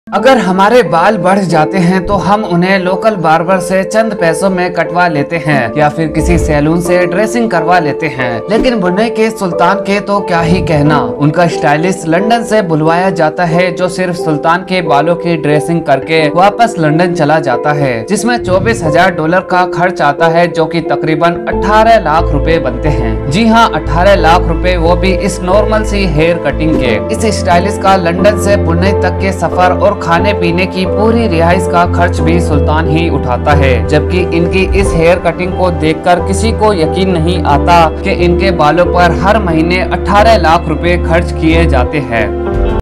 अगर हमारे बाल बढ़ जाते हैं तो हम उन्हें लोकल बार्बर से चंद पैसों में कटवा लेते हैं या फिर किसी सैलून से ड्रेसिंग करवा लेते हैं। लेकिन ब्रुनेई के सुल्तान के तो क्या ही कहना, उनका स्टाइलिस्ट लंदन से बुलवाया जाता है जो सिर्फ सुल्तान के बालों की ड्रेसिंग करके वापस लंदन चला जाता है, जिसमें $24,000 का खर्च आता है जो कि तकरीबन 18 लाख रुपए बनते हैं। जी हाँ, 18 लाख रुपए, वो भी इस नॉर्मल सी हेयर कटिंग के। इस स्टाइलिस्ट का लंदन से ब्रुनेई तक के सफर और खाने पीने की पूरी रिहाइश का खर्च भी सुल्तान ही उठाता है, जबकि इनकी इस हेयर कटिंग को देखकर किसी को यकीन नहीं आता कि इनके बालों पर हर महीने 18 लाख रुपए खर्च किए जाते हैं।